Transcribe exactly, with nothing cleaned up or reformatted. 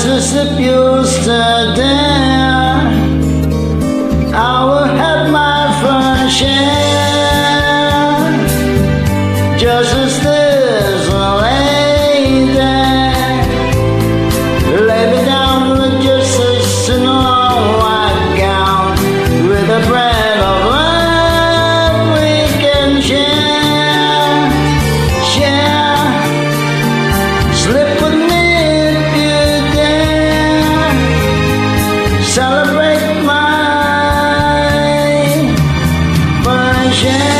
just a sip you'll stir down. I will have my fair share, just as there's a lady. Lay me down with just a snow white gown, with a bread of love we can share, share. Slip with me if you dare, celebrate my passion.